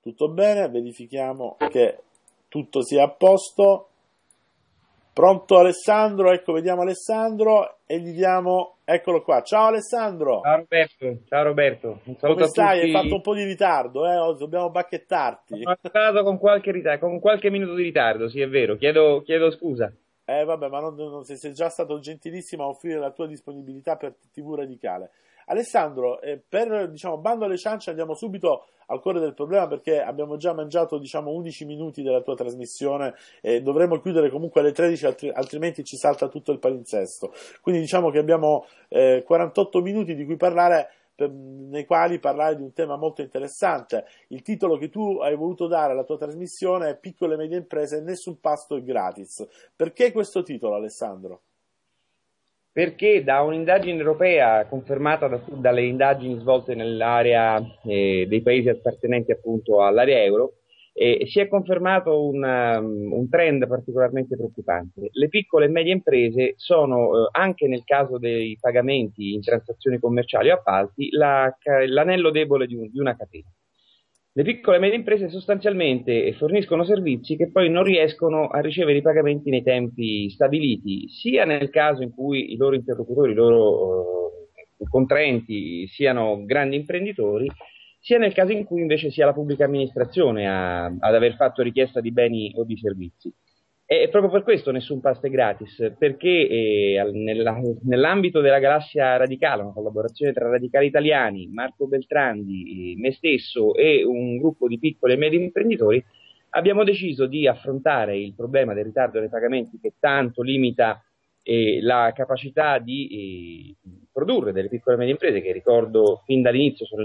Tutto bene, verifichiamo che tutto sia a posto. Pronto Alessandro? Ecco, vediamo Alessandro e gli diamo, eccolo qua. Ciao Alessandro, Ciao Roberto, un come saluto a stai? Hai fatto tutti. un po' di ritardo, Oggi dobbiamo bacchettarti. Sono arrivato con qualche con qualche minuto di ritardo, sì è vero, chiedo scusa. Vabbè, ma non sei già stato gentilissimo a offrire la tua disponibilità per TV Radicale. Alessandro, per diciamo bando alle ciance andiamo subito al cuore del problema perché abbiamo già mangiato 11 minuti della tua trasmissione e dovremmo chiudere comunque alle 13 altrimenti ci salta tutto il palinsesto. Quindi diciamo che abbiamo 48 minuti di cui parlare nei quali parlare di un tema molto interessante. Il titolo che tu hai voluto dare alla tua trasmissione è Piccole e medie imprese, nessun pasto è gratis. Perché questo titolo, Alessandro? Perché da un'indagine europea confermata dalle indagini svolte nell'area dei paesi appartenenti appunto all'area euro, si è confermato un trend particolarmente preoccupante. Le piccole e medie imprese sono, anche nel caso dei pagamenti in transazioni commerciali o appalti, l'anello debole di una catena. Le piccole e medie imprese sostanzialmente forniscono servizi che poi non riescono a ricevere i pagamenti nei tempi stabiliti, sia nel caso in cui i loro interlocutori, i loro contraenti siano grandi imprenditori, sia nel caso in cui invece sia la pubblica amministrazione ad aver fatto richiesta di beni o di servizi. E proprio per questo nessun pasto è gratis, perché nell'ambito della galassia radicale, una collaborazione tra radicali italiani, Marco Beltrandi, me stesso e un gruppo di piccoli e medi imprenditori, abbiamo deciso di affrontare il problema del ritardo dei pagamenti che tanto limita la capacità di produrre delle piccole e medie imprese, che ricordo fin dall'inizio sono il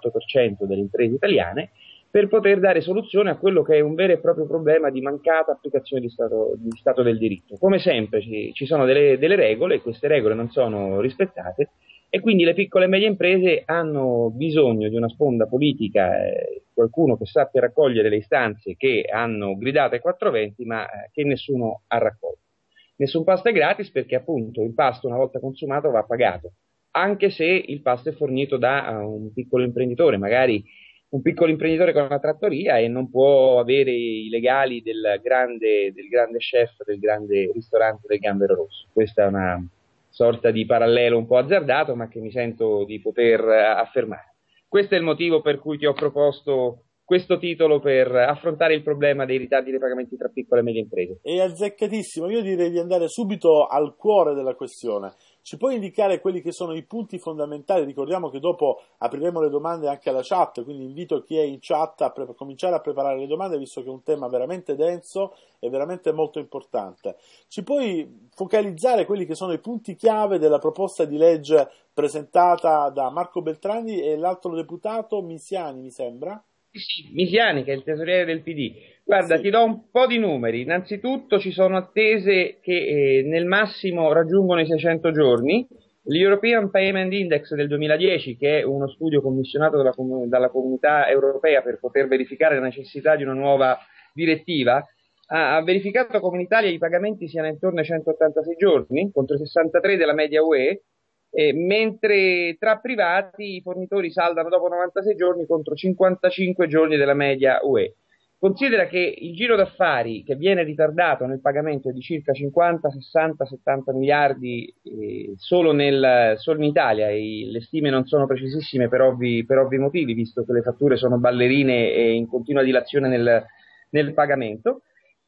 98% delle imprese italiane, per poter dare soluzione a quello che è un vero e proprio problema di mancata applicazione di Stato del diritto. Come sempre ci sono delle regole e queste regole non sono rispettate e quindi le piccole e medie imprese hanno bisogno di una sponda politica, qualcuno che sappia raccogliere le istanze che hanno gridato ai 420 ma che nessuno ha raccolto. Nessun pasto è gratis perché appunto il pasto una volta consumato va pagato, anche se il pasto è fornito da un piccolo imprenditore, magari un piccolo imprenditore con una trattoria e non può avere i legali del grande chef del grande ristorante del Gambero Rosso. Questa è una sorta di parallelo un po' azzardato, ma che mi sento di poter affermare. Questo è il motivo per cui ti ho proposto questo titolo per affrontare il problema dei ritardi dei pagamenti tra piccole e medie imprese. È azzeccatissimo, io direi di andare subito al cuore della questione. Ci puoi indicare quelli che sono i punti fondamentali? Ricordiamo che dopo apriremo le domande anche alla chat, quindi invito chi è in chat a cominciare a preparare le domande, visto che è un tema veramente denso e veramente molto importante. Ci puoi focalizzare quelli che sono i punti chiave della proposta di legge presentata da Marco Beltrandi e l'altro deputato Misiani, mi sembra? Sì, Misiani, che è il tesoriere del PD. Guarda, Sì. ti do un po' di numeri. Innanzitutto ci sono attese che nel massimo raggiungono i 600 giorni. L'European Payment Index del 2010, che è uno studio commissionato dalla Comunità Europea per poter verificare la necessità di una nuova direttiva, ha verificato come in Italia i pagamenti siano intorno ai 186 giorni, contro i 63 della media UE, mentre tra privati i fornitori saldano dopo 96 giorni contro 55 giorni della media UE. Considera che il giro d'affari che viene ritardato nel pagamento è di circa 50, 60, 70 miliardi solo in Italia, e le stime non sono precisissime per ovvi motivi, visto che le fatture sono ballerine e in continua dilazione nel pagamento.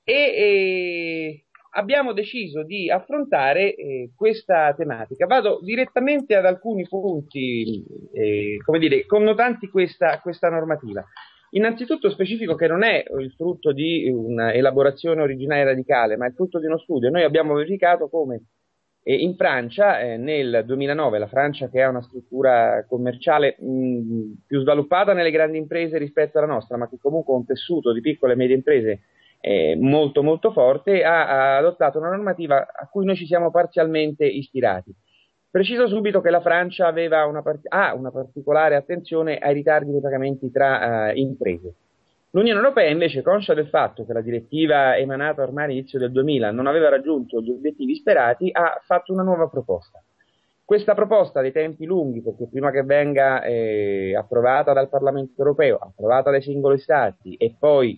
Abbiamo deciso di affrontare questa tematica. Vado direttamente ad alcuni punti, come dire, connotanti questa normativa. Innanzitutto specifico che non è il frutto di un'elaborazione originale radicale, ma è il frutto di uno studio. Noi abbiamo verificato come in Francia, nel 2009, la Francia che ha una struttura commerciale più sviluppata nelle grandi imprese rispetto alla nostra, ma che comunque ha un tessuto di piccole e medie imprese molto molto forte, ha adottato una normativa a cui noi ci siamo parzialmente ispirati. Preciso subito che la Francia ha una particolare attenzione ai ritardi nei pagamenti tra imprese. L'Unione Europea invece, conscia del fatto che la direttiva emanata ormai all'inizio del 2000 non aveva raggiunto gli obiettivi sperati, ha fatto una nuova proposta. Questa proposta dei tempi lunghi, perché prima che venga approvata dal Parlamento europeo, approvata dai singoli Stati e poi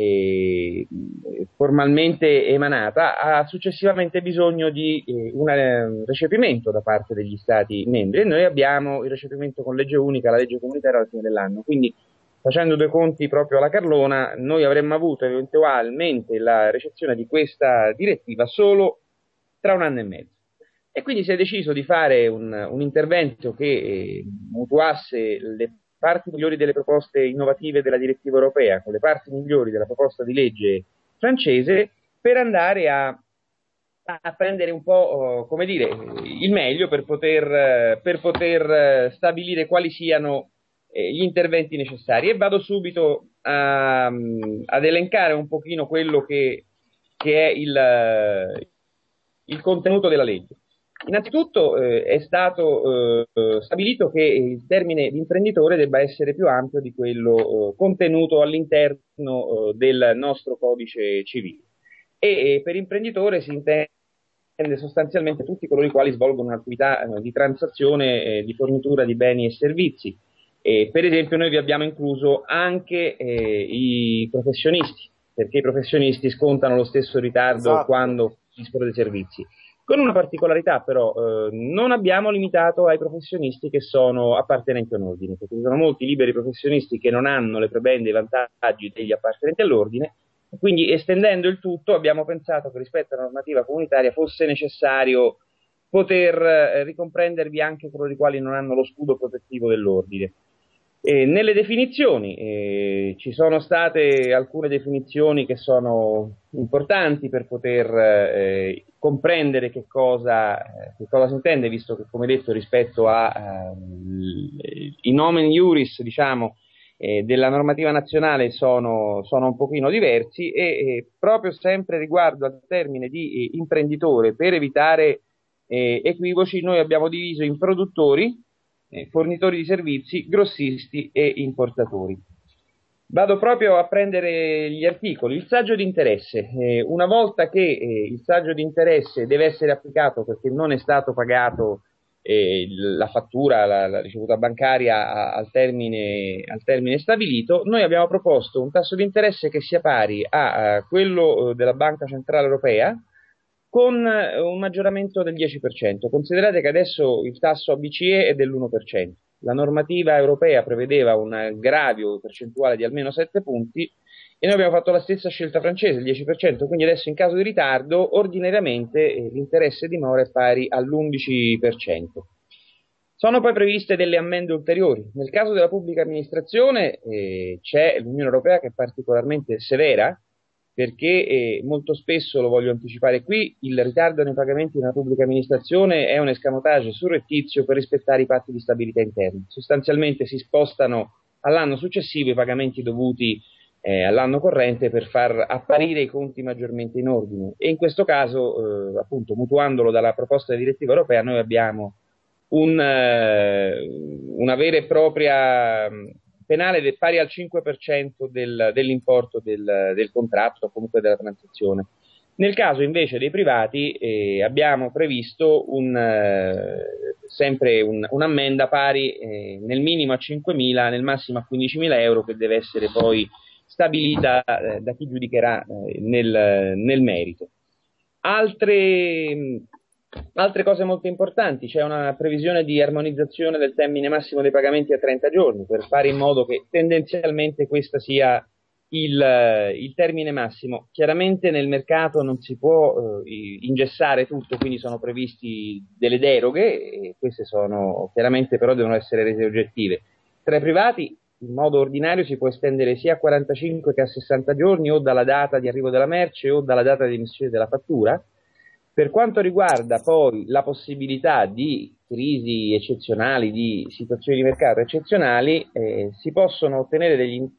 formalmente emanata, ha successivamente bisogno di un recepimento da parte degli Stati membri, e noi abbiamo il recepimento con legge unica, la legge comunitaria alla fine dell'anno. Quindi, facendo due conti proprio alla carlona, noi avremmo avuto eventualmente la ricezione di questa direttiva solo tra 1 anno e mezzo. E quindi si è deciso di fare un intervento che mutuasse le parti migliori delle proposte innovative della direttiva europea con le parti migliori della proposta di legge francese, per andare a prendere un po', come dire, il meglio per poter stabilire quali siano gli interventi necessari. E vado subito ad elencare un pochino quello che è il contenuto della legge. Innanzitutto è stato stabilito che il termine di imprenditore debba essere più ampio di quello contenuto all'interno del nostro codice civile, e per imprenditore si intende sostanzialmente tutti coloro i quali svolgono un'attività di transazione, di fornitura di beni e servizi. Per esempio noi vi abbiamo incluso anche i professionisti, perché i professionisti scontano lo stesso ritardo, esatto, quando dispongono dei servizi. Con una particolarità però, non abbiamo limitato ai professionisti che sono appartenenti a un ordine, perché ci sono molti liberi professionisti che non hanno le prebende e i vantaggi degli appartenenti all'ordine, quindi estendendo il tutto abbiamo pensato che rispetto alla normativa comunitaria fosse necessario poter ricomprendervi anche coloro i quali non hanno lo scudo protettivo dell'ordine. Nelle definizioni ci sono state alcune definizioni che sono importanti per poter comprendere che cosa si intende, visto che, come detto, rispetto i nomen iuris, diciamo, della normativa nazionale sono un pochino diversi, e proprio sempre riguardo al termine di imprenditore, per evitare equivoci, noi abbiamo diviso in produttori, fornitori di servizi, grossisti e importatori. Vado proprio a prendere gli articoli. Il saggio di interesse. Una volta che il saggio di interesse deve essere applicato perché non è stato pagato la fattura, la ricevuta bancaria al termine stabilito, noi abbiamo proposto un tasso di interesse che sia pari a quello della Banca Centrale Europea, con un maggioramento del 10%. Considerate che adesso il tasso BCE è dell'1%. La normativa europea prevedeva un aggravio percentuale di almeno 7 punti e noi abbiamo fatto la stessa scelta francese, il 10%, quindi adesso in caso di ritardo ordinariamente l'interesse di mora è pari all'11%. Sono poi previste delle ammende ulteriori. Nel caso della pubblica amministrazione c'è l'Unione Europea che è particolarmente severa, perché molto spesso, lo voglio anticipare qui, il ritardo nei pagamenti della pubblica amministrazione è un escamotage surrettizio per rispettare i patti di stabilità interni. Sostanzialmente si spostano all'anno successivo i pagamenti dovuti all'anno corrente per far apparire i conti maggiormente in ordine, e in questo caso, appunto, mutuandolo dalla proposta di direttiva europea, noi abbiamo una vera e propria penale pari al 5% dell'importo del contratto o comunque della transazione. Nel caso invece dei privati abbiamo previsto sempre un'ammenda pari nel minimo a 5.000, nel massimo a 15.000 euro, che deve essere poi stabilita da chi giudicherà nel merito. Altre cose molto importanti: c'è una previsione di armonizzazione del termine massimo dei pagamenti a 30 giorni, per fare in modo che tendenzialmente questo sia il termine massimo. Chiaramente nel mercato non si può ingessare tutto, quindi sono previsti delle deroghe, e queste chiaramente però devono essere rese oggettive. Tra i privati, in modo ordinario, si può estendere sia a 45 che a 60 giorni, o dalla data di arrivo della merce o dalla data di emissione della fattura. Per quanto riguarda poi la possibilità di crisi eccezionali, di situazioni di mercato eccezionali, si possono ottenere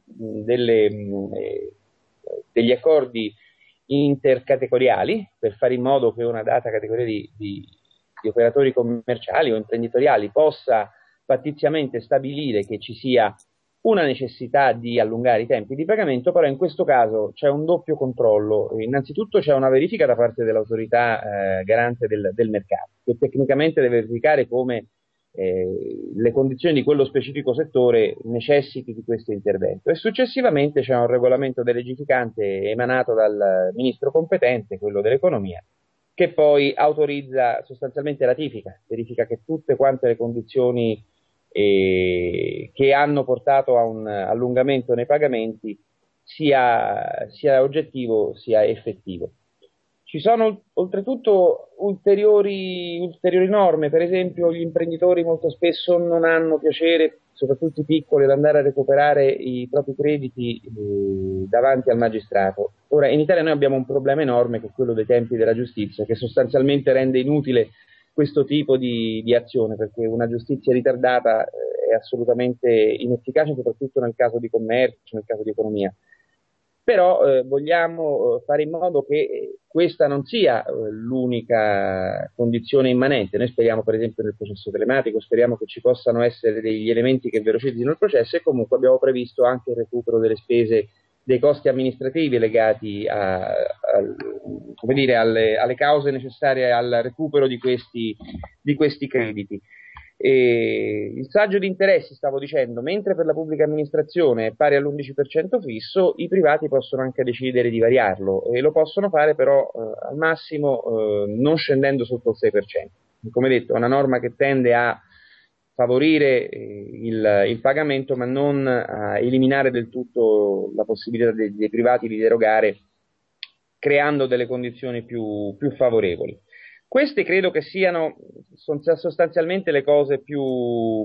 degli accordi intercategoriali per fare in modo che una data categoria di operatori commerciali o imprenditoriali possa fattiziamente stabilire che ci sia una necessità di allungare i tempi di pagamento, però in questo caso c'è un doppio controllo. Innanzitutto c'è una verifica da parte dell'autorità garante del mercato, che tecnicamente deve verificare come le condizioni di quello specifico settore necessiti di questo intervento, e successivamente c'è un regolamento delegificante emanato dal ministro competente, quello dell'economia, che poi autorizza, sostanzialmente ratifica, verifica che tutte quante le condizioni che hanno portato a un allungamento nei pagamenti sia oggettivo sia effettivo. Ci sono oltretutto ulteriori norme, per esempio gli imprenditori molto spesso non hanno piacere, soprattutto i piccoli, ad andare a recuperare i propri crediti davanti al magistrato. Ora, in Italia noi abbiamo un problema enorme, che è quello dei tempi della giustizia, che sostanzialmente rende inutile questo tipo di azione, perché una giustizia ritardata è assolutamente inefficace, soprattutto nel caso di commercio, nel caso di economia. Però vogliamo fare in modo che questa non sia l'unica condizione immanente. Noi speriamo, per esempio, nel processo telematico, speriamo che ci possano essere degli elementi che velocizzino il processo, e comunque abbiamo previsto anche il recupero delle spese, dei costi amministrativi legati come dire, alle cause necessarie al recupero di questi crediti. Il saggio di interessi, stavo dicendo, mentre per la pubblica amministrazione è pari all'11% fisso, i privati possono anche decidere di variarlo, e lo possono fare però al massimo non scendendo sotto il 6%. Come detto, è una norma che tende a favorire il pagamento, ma non a eliminare del tutto la possibilità dei privati di derogare, creando delle condizioni più favorevoli. Queste credo che siano sostanzialmente le cose più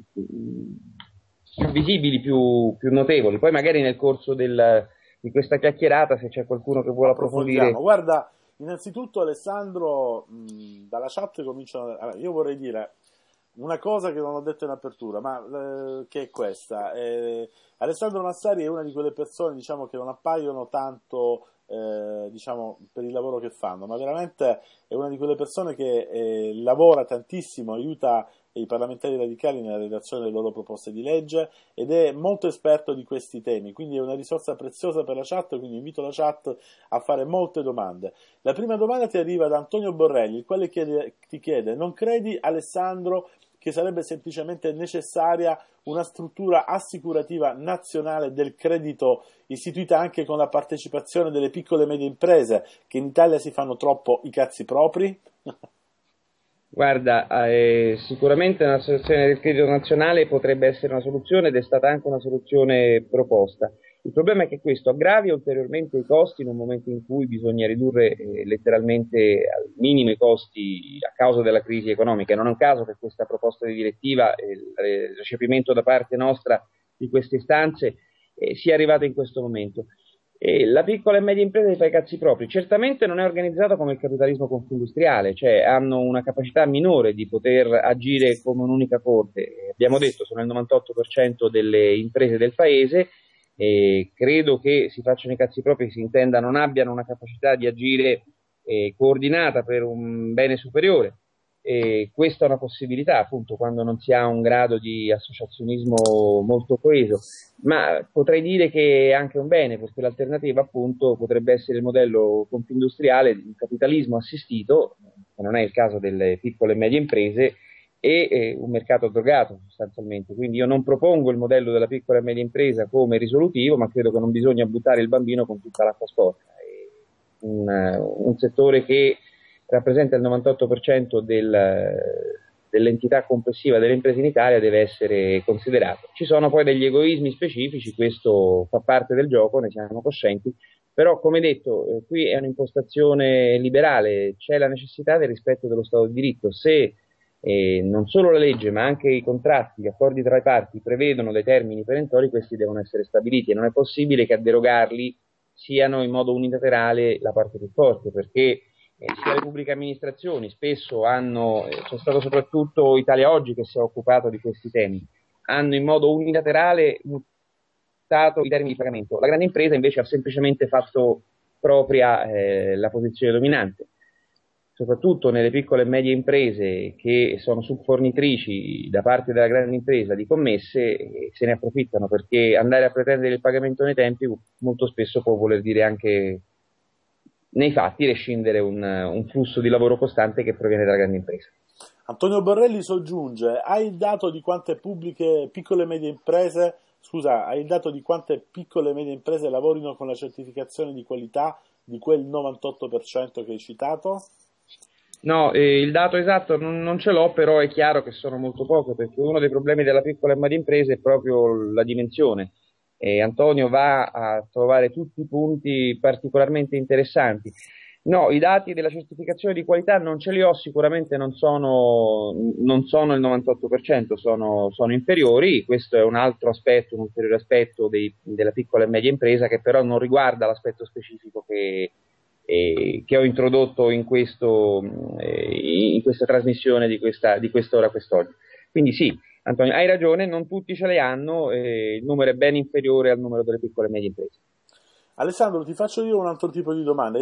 visibili, più notevoli. Poi magari nel corso di questa chiacchierata, se c'è qualcuno che vuole approfondire. Guarda, innanzitutto Alessandro, dalla chat cominciano. Allora, io vorrei dire una cosa che non ho detto in apertura, ma che è questa. Alessandro Massari è una di quelle persone, diciamo, che non appaiono tanto diciamo, per il lavoro che fanno, ma veramente è una di quelle persone che lavora tantissimo, aiuta i parlamentari radicali nella redazione delle loro proposte di legge, ed è molto esperto di questi temi, quindi è una risorsa preziosa per la chat, quindi invito la chat a fare molte domande. La prima domanda ti arriva da Antonio Borrelli, il quale ti chiede: non credi, Alessandro, che sarebbe semplicemente necessaria una struttura assicurativa nazionale del credito, istituita anche con la partecipazione delle piccole e medie imprese, che in Italia si fanno troppo i cazzi propri? Guarda, sicuramente un'associazione del credito nazionale potrebbe essere una soluzione, ed è stata anche una soluzione proposta. Il problema è che questo aggravia ulteriormente i costi in un momento in cui bisogna ridurre letteralmente al minimo i costi a causa della crisi economica. Non è un caso che questa proposta di direttiva, il recepimento da parte nostra di queste istanze, sia arrivata in questo momento. La piccola e media impresa fa i cazzi propri. Certamente non è organizzata come il capitalismo confindustriale, cioè hanno una capacità minore di poter agire come un'unica corte. Abbiamo detto, sono il 98% delle imprese del paese, e credo che si facciano i cazzi propri, si intenda non abbiano una capacità di agire coordinata per un bene superiore. Questa è una possibilità, appunto, quando non si ha un grado di associazionismo molto coeso, ma potrei dire che è anche un bene, perché l'alternativa, appunto, potrebbe essere il modello confindustriale di un capitalismo assistito, che non è il caso delle piccole e medie imprese, e un mercato drogato sostanzialmente. Quindi io non propongo il modello della piccola e media impresa come risolutivo, ma credo che non bisogna buttare il bambino con tutta l'acqua sporca. È un settore che rappresenta il 98% dell'entità complessiva delle imprese in Italia, deve essere considerato. Ci sono poi degli egoismi specifici, questo fa parte del gioco, ne siamo coscienti, però come detto qui è un'impostazione liberale, c'è la necessità del rispetto dello Stato di diritto. Se non solo la legge ma anche i contratti, gli accordi tra le parti prevedono dei termini perentori, questi devono essere stabiliti, e non è possibile che a derogarli siano in modo unilaterale la parte più forte, perché sia le pubbliche amministrazioni spesso hanno, c'è stato soprattutto Italia Oggi che si è occupato di questi temi, hanno in modo unilaterale mutato i termini di pagamento. La grande impresa invece ha semplicemente fatto propria la posizione dominante. soprattutto nelle piccole e medie imprese che sono subfornitrici da parte della grande impresa di commesse, se ne approfittano, perché andare a pretendere il pagamento nei tempi molto spesso può voler dire anche nei fatti rescindere un flusso di lavoro costante che proviene dalla grande impresa. Antonio Borrelli soggiunge: hai il dato di quante piccole e medie imprese, hai il dato di quante piccole e medie imprese lavorino con la certificazione di qualità di quel 98% che hai citato? No, il dato esatto non ce l'ho, però è chiaro che sono molto poche, perché uno dei problemi della piccola e media impresa è proprio la dimensione. Antonio va a trovare tutti i punti particolarmente interessanti. No, i dati della certificazione di qualità non ce li ho, sicuramente non sono il 98%, sono inferiori. Questo è un altro aspetto, un ulteriore aspetto della piccola e media impresa, che però non riguarda l'aspetto specifico che ho introdotto in questa trasmissione di quest'ora quest'oggi. Quindi sì, Antonio, hai ragione, non tutti ce le hanno, il numero è ben inferiore al numero delle piccole e medie imprese. Alessandro, ti faccio io un altro tipo di domanda.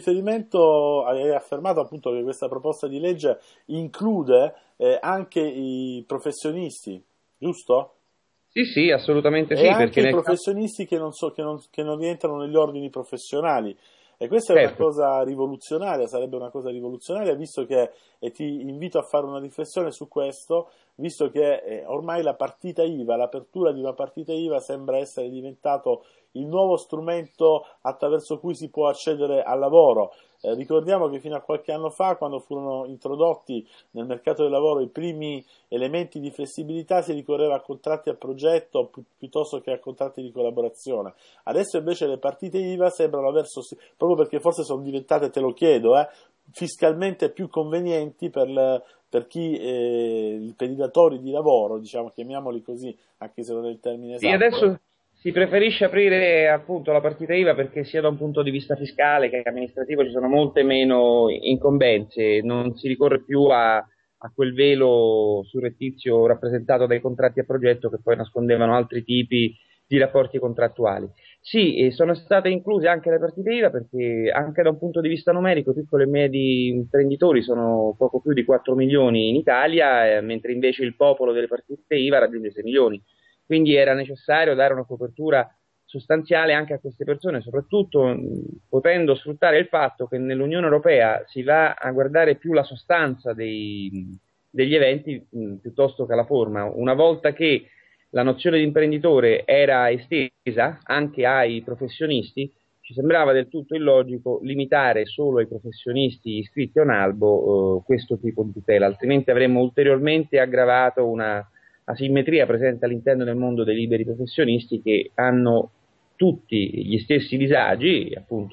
Hai affermato appunto che questa proposta di legge include anche i professionisti, giusto? Sì, assolutamente sì. E anche perché i professionisti che non rientrano negli ordini professionali. E questa è una cosa rivoluzionaria, sarebbe una cosa rivoluzionaria, visto che, e ti invito a fare una riflessione su questo, visto che ormai la partita IVA, l'apertura di una partita IVA sembra essere diventato il nuovo strumento attraverso cui si può accedere al lavoro. Ricordiamo che fino a qualche anno fa, quando furono introdotti nel mercato del lavoro i primi elementi di flessibilità, si ricorreva a contratti a progetto piuttosto che a contratti di collaborazione. Adesso invece le partite IVA sembrano proprio perché forse sono diventate, te lo chiedo, fiscalmente più convenienti per i datori di lavoro, diciamo, chiamiamoli così, anche se non è il termine esatto. Sì, adesso si preferisce aprire appunto la partita IVA perché sia da un punto di vista fiscale che amministrativo ci sono molte meno incombenze, non si ricorre più a quel velo surrettizio rappresentato dai contratti a progetto che poi nascondevano altri tipi di rapporti contrattuali. Sì, e sono state incluse anche le partite IVA perché anche da un punto di vista numerico piccoli e medi imprenditori sono poco più di 4 milioni in Italia, mentre invece il popolo delle partite IVA raggiunge 6 milioni. Quindi era necessario dare una copertura sostanziale anche a queste persone, soprattutto potendo sfruttare il fatto che nell'Unione Europea si va a guardare più la sostanza degli eventi piuttosto che la forma. Una volta che la nozione di imprenditore era estesa anche ai professionisti, ci sembrava del tutto illogico limitare solo ai professionisti iscritti a un albo questo tipo di tutela, altrimenti avremmo ulteriormente aggravato una asimmetria presente all'interno del mondo dei liberi professionisti che hanno tutti gli stessi disagi, appunto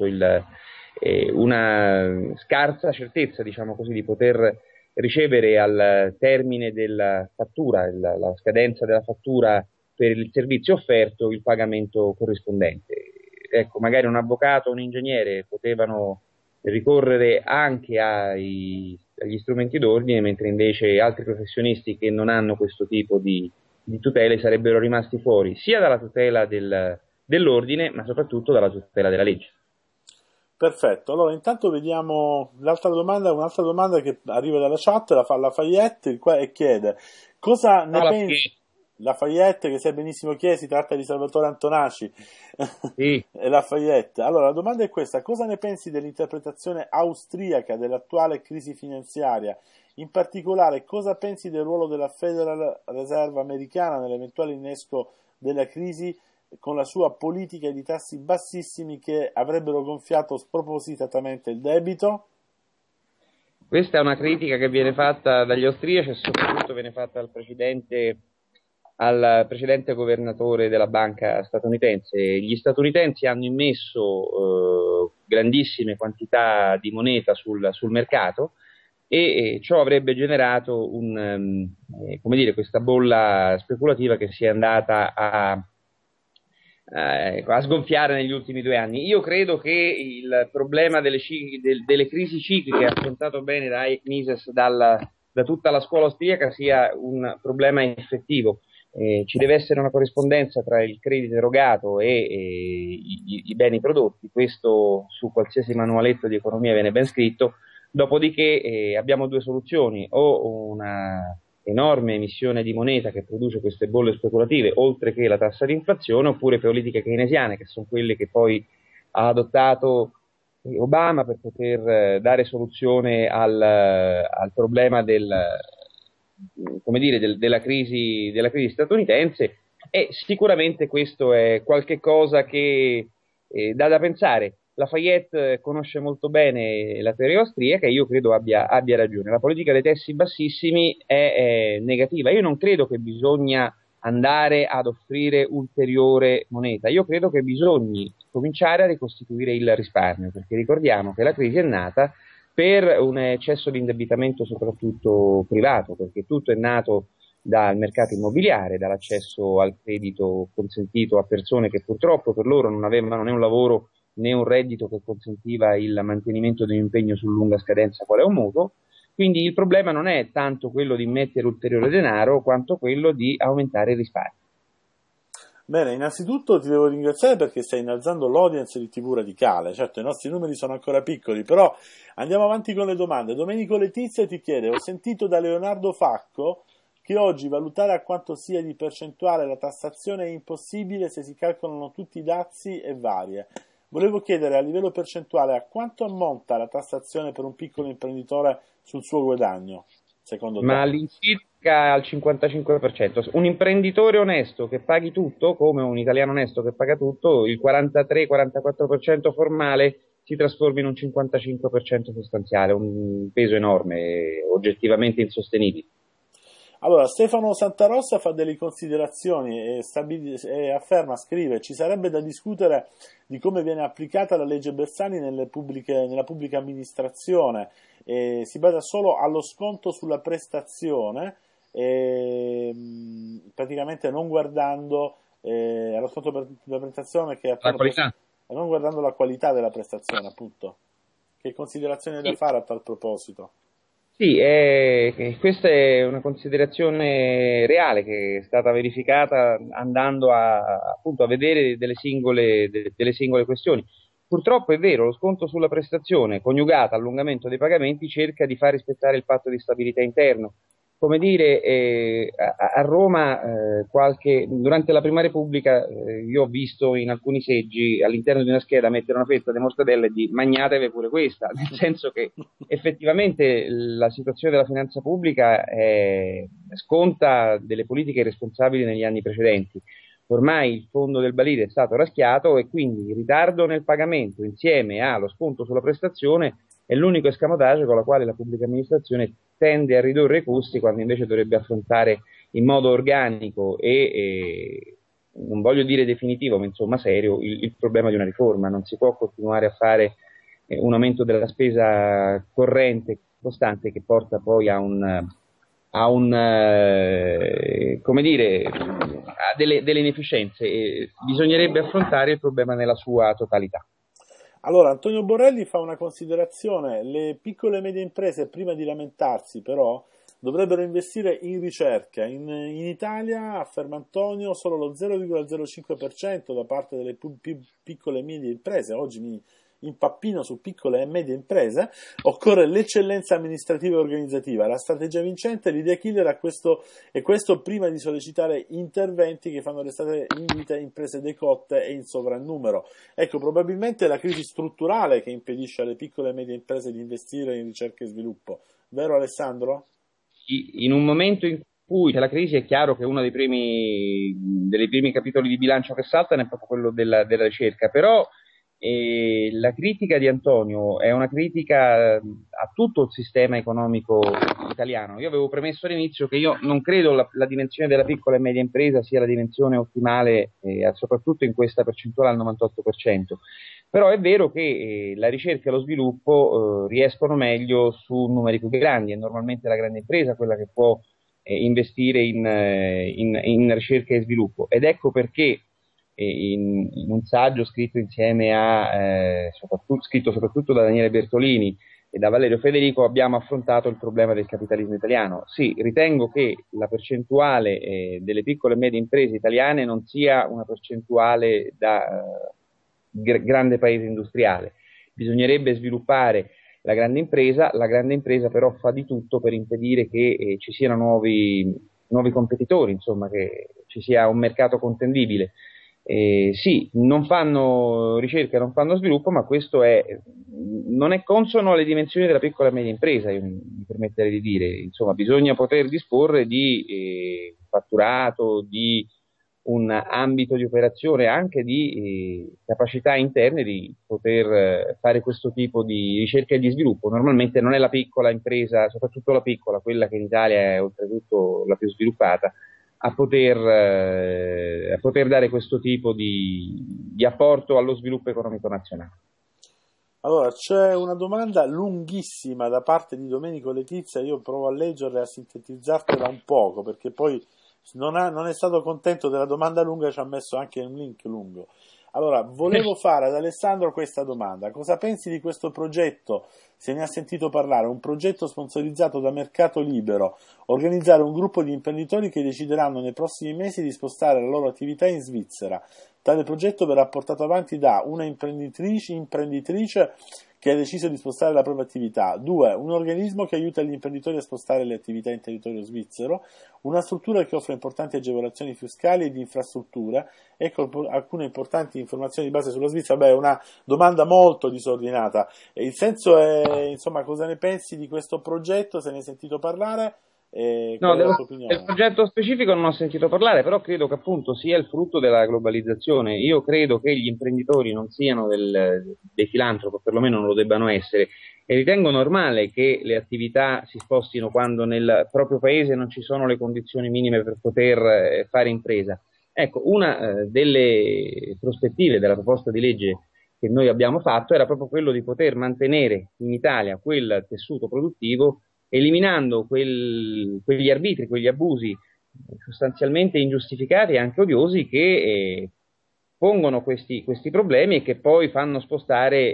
una scarsa certezza, diciamo così, di poter ricevere al termine della fattura, la scadenza della fattura per il servizio offerto, il pagamento corrispondente. Ecco, magari un avvocato o un ingegnere potevano ricorrere anche agli strumenti d'ordine, mentre invece altri professionisti che non hanno questo tipo di tutele sarebbero rimasti fuori sia dalla tutela dell'ordine, ma soprattutto dalla tutela della legge. Perfetto, allora intanto vediamo un'altra domanda che arriva dalla chat, la fa Lafayette e chiede cosa ne pensi. Lafayette, che sai benissimo chi è, si tratta di Salvatore Antonaci. Sì. Lafayette. Allora la domanda è questa: cosa ne pensi dell'interpretazione austriaca dell'attuale crisi finanziaria? In particolare, cosa pensi del ruolo della Federal Reserve americana nell'eventuale innesco della crisi, con la sua politica di tassi bassissimi che avrebbero gonfiato spropositatamente il debito? Questa è una critica che viene fatta dagli austriaci e soprattutto viene fatta al precedente governatore della banca statunitense. Gli statunitensi hanno immesso grandissime quantità di moneta sul mercato e ciò avrebbe generato questa bolla speculativa che si è andata a sgonfiare negli ultimi 2 anni. Io credo che il problema delle crisi cicliche affrontato bene da Hayek Mises da tutta la scuola austriaca sia un problema effettivo. Ci deve essere una corrispondenza tra il credito erogato e i beni prodotti, questo su qualsiasi manualetto di economia viene ben scritto, Dopodiché abbiamo due soluzioni: o una enorme emissione di moneta che produce queste bolle speculative, oltre che la tassa di inflazione, oppure politiche keynesiane, che sono quelle che poi ha adottato Obama per poter dare soluzione al problema come dire, della crisi statunitense. E sicuramente questo è qualche cosa che dà da pensare. Lafayette conosce molto bene la teoria austriaca e io credo abbia ragione. La politica dei tassi bassissimi è negativa. Io non credo che bisogna andare ad offrire ulteriore moneta. Io credo che bisogni cominciare a ricostituire il risparmio, perché ricordiamo che la crisi è nata per un eccesso di indebitamento soprattutto privato, perché tutto è nato dal mercato immobiliare, dall'accesso al credito consentito a persone che purtroppo per loro non avevano né un lavoro né un reddito che consentiva il mantenimento di un impegno su lunga scadenza quale è un mutuo. Quindi il problema non è tanto quello di immettere ulteriore denaro quanto quello di aumentare il risparmio. Bene, innanzitutto ti devo ringraziare perché stai innalzando l'audience di TV Radicale. Certo, i nostri numeri sono ancora piccoli, però andiamo avanti con le domande. Domenico Letizia ti chiede: ho sentito da Leonardo Facco che oggi valutare a quanto sia di percentuale la tassazione è impossibile se si calcolano tutti i dazi e varie. Volevo chiedere a livello percentuale a quanto ammonta la tassazione per un piccolo imprenditore sul suo guadagno, secondo te? Ma all'incirca al 55%. Un imprenditore onesto che paghi tutto, come un italiano onesto che paga tutto, il 43-44% formale si trasforma in un 55% sostanziale, un peso enorme, oggettivamente insostenibile. Allora, Stefano Santarossa fa delle considerazioni e afferma, scrive: ci sarebbe da discutere di come viene applicata la legge Bersani nella pubblica amministrazione. Si basa solo allo sconto sulla prestazione, praticamente non guardando allo sconto per la prestazione che La appunto, qualità? non guardando la qualità della prestazione, appunto. Che considerazioni hai da Sì. fare a tal proposito? Sì, questa è una considerazione reale che è stata verificata andando appunto a vedere delle singole questioni. Purtroppo è vero, lo sconto sulla prestazione coniugato all'allungamento dei pagamenti cerca di far rispettare il patto di stabilità interno. Come dire, a Roma durante la Prima Repubblica io ho visto in alcuni seggi all'interno di una scheda mettere una fetta di mortadella e di magnatevi pure questa, nel senso che effettivamente la situazione della finanza pubblica sconta delle politiche irresponsabili negli anni precedenti. Ormai il fondo del barile è stato raschiato e quindi il ritardo nel pagamento insieme allo sconto sulla prestazione è l'unico escamotage con la quale la pubblica amministrazione tende a ridurre i costi quando invece dovrebbe affrontare in modo organico e non voglio dire definitivo, ma insomma serio, il problema di una riforma. Non si può continuare a fare un aumento della spesa corrente costante che porta poi come dire, a delle inefficienze. Bisognerebbe affrontare il problema nella sua totalità. Allora, Antonio Borrelli fa una considerazione: le piccole e medie imprese prima di lamentarsi però dovrebbero investire in ricerca. In Italia, afferma Antonio, solo lo 0,05% da parte delle piccole e medie imprese. Oggi mi impappino su piccole e medie imprese. Occorre l'eccellenza amministrativa e organizzativa. La strategia vincente, l'idea killer è questo prima di sollecitare interventi che fanno restare in vita imprese decotte e in sovrannumero. Ecco, probabilmente è la crisi strutturale che impedisce alle piccole e medie imprese di investire in ricerca e sviluppo. Vero Alessandro? In un momento in cui c'è la crisi è chiaro che uno dei primi capitoli di bilancio che saltano è proprio quello della ricerca, però la critica di Antonio è una critica a tutto il sistema economico italiano. Io avevo premesso all'inizio che io non credo la dimensione della piccola e media impresa sia la dimensione ottimale, soprattutto in questa percentuale al 98%. Però è vero che la ricerca e lo sviluppo riescono meglio su numeri più grandi. È normalmente la grande impresa quella che può investire in ricerca e sviluppo, ed ecco perché in un saggio scritto insieme scritto soprattutto da Daniele Bertolini e da Valerio Federico abbiamo affrontato il problema del capitalismo italiano. Sì, ritengo che la percentuale delle piccole e medie imprese italiane non sia una percentuale da grande paese industriale. Bisognerebbe sviluppare la grande impresa però fa di tutto per impedire che ci siano nuovi competitori, insomma, che ci sia un mercato contendibile. Sì, non fanno ricerca, non fanno sviluppo, ma questo non è consono alle dimensioni della piccola e media impresa, io mi permetterei di dire. Insomma, bisogna poter disporre di fatturato, di un ambito di operazione, anche di capacità interne di poter fare questo tipo di ricerca e di sviluppo. Normalmente non è la piccola impresa, soprattutto la piccola, quella che in Italia è oltretutto la più sviluppata, a poter dare questo tipo di apporto allo sviluppo economico nazionale. Allora, c'è una domanda lunghissima da parte di Domenico Letizia, io provo a leggerla e a sintetizzartela un poco, perché poi non è stato contento della domanda lunga, ci ha messo anche un link lungo. Allora, volevo fare ad Alessandro questa domanda: cosa pensi di questo progetto? Se ne ha sentito parlare, un progetto sponsorizzato da Mercato Libero, organizzare un gruppo di imprenditori che decideranno nei prossimi mesi di spostare la loro attività in Svizzera. Tale progetto verrà portato avanti da una imprenditrice che ha deciso di spostare la propria attività, 2. Un organismo che aiuta gli imprenditori a spostare le attività in territorio svizzero, una struttura che offre importanti agevolazioni fiscali e di infrastrutture. Ecco alcune importanti informazioni di base sulla Svizzera. Beh, è una domanda molto disordinata. Il senso è, insomma, cosa ne pensi di questo progetto? Se ne hai sentito parlare? No, Qual è la tua opinione? del progetto specifico non ho sentito parlare, però credo che appunto sia il frutto della globalizzazione. Io credo che gli imprenditori non siano dei filantropi, perlomeno non lo debbano essere, e ritengo normale che le attività si spostino quando nel proprio paese non ci sono le condizioni minime per poter fare impresa. Ecco, una delle prospettive della proposta di legge che noi abbiamo fatto era proprio quello di poter mantenere in Italia quel tessuto produttivo, eliminando quegli arbitri, quegli abusi sostanzialmente ingiustificati e anche odiosi che pongono questi problemi e che poi fanno spostare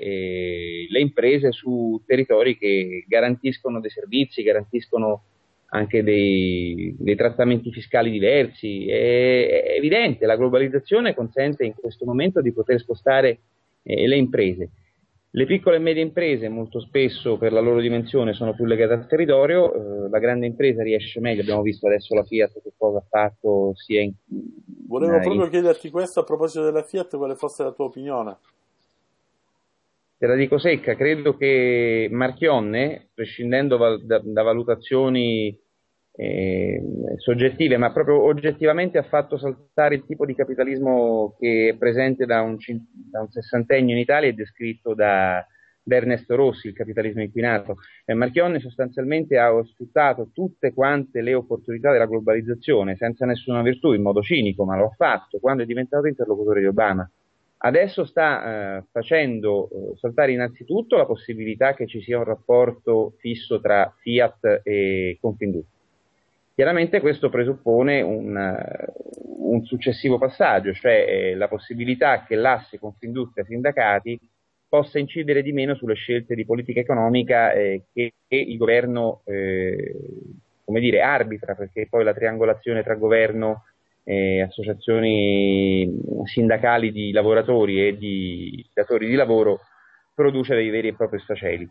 le imprese su territori che garantiscono dei servizi, garantiscono anche dei trattamenti fiscali diversi. È evidente, la globalizzazione consente in questo momento di poter spostare le imprese. Le piccole e medie imprese molto spesso per la loro dimensione sono più legate al territorio, la grande impresa riesce meglio, abbiamo visto adesso la Fiat che cosa ha fatto sia Volevo proprio chiederti questo a proposito della Fiat, quale fosse la tua opinione. Te la dico secca, credo che Marchionne, prescindendo da valutazioni soggettive, ma proprio oggettivamente ha fatto saltare il tipo di capitalismo che è presente da un sessantennio in Italia e descritto da Ernesto Rossi, il capitalismo inquinato. Marchionne sostanzialmente ha sfruttato tutte quante le opportunità della globalizzazione senza nessuna virtù, in modo cinico, ma lo ha fatto quando è diventato interlocutore di Obama. Adesso sta facendo saltare innanzitutto la possibilità che ci sia un rapporto fisso tra Fiat e Confindustria. Chiaramente questo presuppone un successivo passaggio, cioè la possibilità che l'asse Confindustria-Sindacati possa incidere di meno sulle scelte di politica economica che il governo come dire, arbitra, perché poi la triangolazione tra governo, associazioni sindacali di lavoratori e di datori di lavoro produce dei veri e propri sfaceli.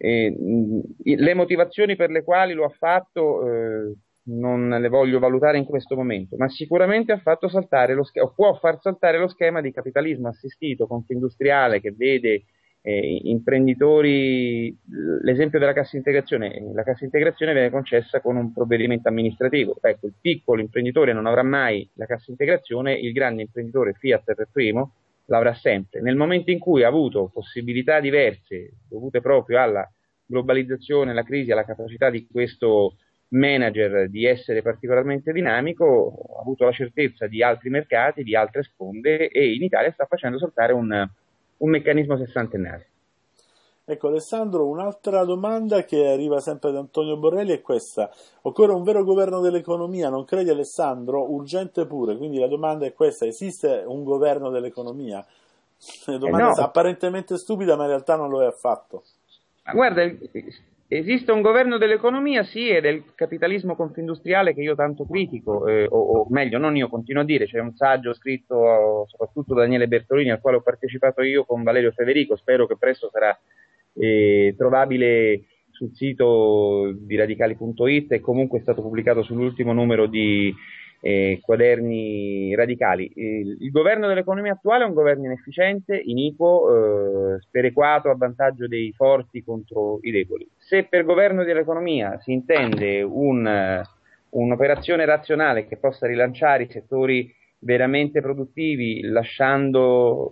Le motivazioni per le quali lo ha fatto non le voglio valutare in questo momento, ma sicuramente ha fatto saltare o può far saltare lo schema di capitalismo assistito, confindustriale, che vede imprenditori, l'esempio della cassa integrazione. La cassa integrazione viene concessa con un provvedimento amministrativo. Ecco, il piccolo imprenditore non avrà mai la cassa integrazione, il grande imprenditore, Fiat per primo, l'avrà sempre. Nel momento in cui ha avuto possibilità diverse dovute proprio alla globalizzazione, alla crisi, alla capacità di questo manager di essere particolarmente dinamico, ha avuto la certezza di altri mercati, di altre sponde, e in Italia sta facendo saltare un meccanismo sessantenario. Ecco Alessandro, un'altra domanda che arriva sempre da Antonio Borrelli è questa: occorre un vero governo dell'economia, non credi Alessandro? Urgente pure, quindi la domanda è questa: esiste un governo dell'economia? Una domanda apparentemente stupida, ma in realtà non lo è affatto. Ma guarda, esiste un governo dell'economia, sì, e del capitalismo confindustriale che io tanto critico, o meglio, non io, continuo a dire, c'è un saggio scritto soprattutto da Daniele Bertolini al quale ho partecipato io con Valerio Federico, spero che presto sarà trovabile sul sito di radicali.it e comunque è stato pubblicato sull'ultimo numero di Quaderni Radicali. Il governo dell'economia attuale è un governo inefficiente, iniquo, sperequato a vantaggio dei forti contro i deboli. Se per governo dell'economia si intende un'operazione razionale che possa rilanciare i settori veramente produttivi, lasciando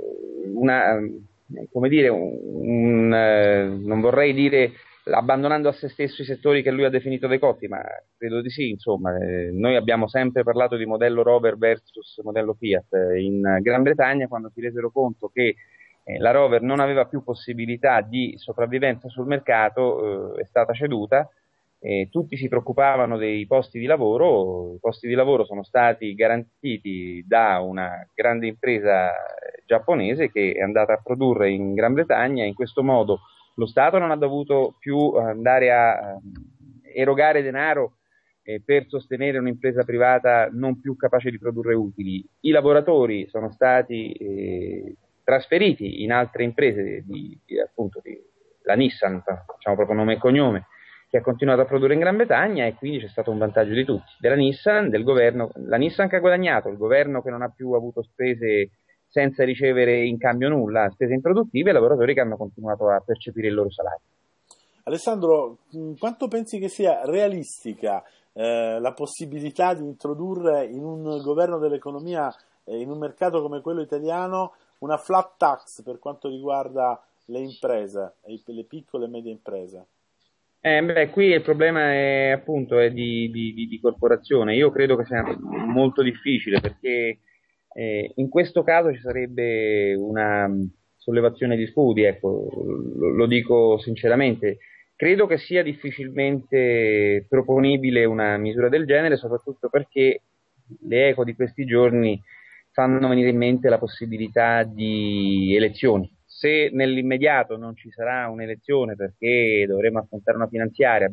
non vorrei dire abbandonando a se stesso i settori che lui ha definito decotti, ma credo di sì, insomma, noi abbiamo sempre parlato di modello Rover versus modello Fiat. In Gran Bretagna, quando si resero conto che la Rover non aveva più possibilità di sopravvivenza sul mercato, è stata ceduta. Tutti si preoccupavano dei posti di lavoro, i posti di lavoro sono stati garantiti da una grande impresa giapponese che è andata a produrre in Gran Bretagna. In questo modo lo Stato non ha dovuto più andare a erogare denaro per sostenere un'impresa privata non più capace di produrre utili. I lavoratori sono stati trasferiti in altre imprese, appunto la Nissan, facciamo proprio nome e cognome, che ha continuato a produrre in Gran Bretagna, e quindi c'è stato un vantaggio di tutti, della Nissan, del governo, la Nissan che ha guadagnato, il governo che non ha più avuto spese senza ricevere in cambio nulla, spese improduttive, e lavoratori che hanno continuato a percepire il loro salario. Alessandro, quanto pensi che sia realistica la possibilità di introdurre in un governo dell'economia, in un mercato come quello italiano, una flat tax per quanto riguarda le imprese, le piccole e medie imprese? Qui il problema è di corporazione. Io credo che sia molto difficile, perché in questo caso ci sarebbe una sollevazione di scudi, ecco, lo dico sinceramente. Credo che sia difficilmente proponibile una misura del genere, soprattutto perché le eco di questi giorni fanno venire in mente la possibilità di elezioni. Se nell'immediato non ci sarà un'elezione perché dovremo affrontare una finanziaria,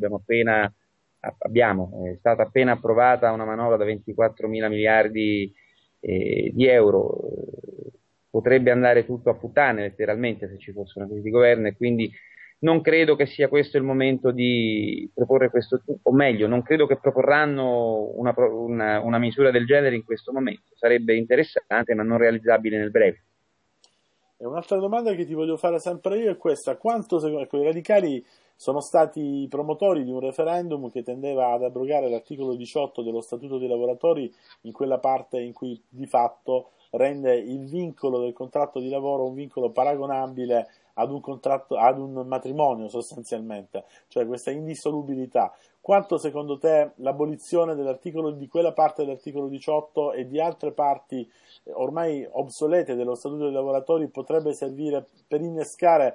è stata appena approvata una manovra da 24 mila miliardi di euro, potrebbe andare tutto a puttane letteralmente se ci fosse una crisi di governo, e quindi non credo che sia questo il momento di proporre questo, o meglio, non credo che proporranno una misura del genere in questo momento. Sarebbe interessante ma non realizzabile nel breve. E un'altra domanda che ti voglio fare sempre io è questa: quanto i radicali sono stati promotori di un referendum che tendeva ad abrogare l'articolo 18 dello Statuto dei lavoratori, in quella parte in cui di fatto rende il vincolo del contratto di lavoro un vincolo paragonabile ad un contratto, ad un matrimonio sostanzialmente, cioè questa indissolubilità. Quanto secondo te l'abolizione di quella parte dell'articolo 18 e di altre parti ormai obsolete dello Statuto dei lavoratori potrebbe servire per innescare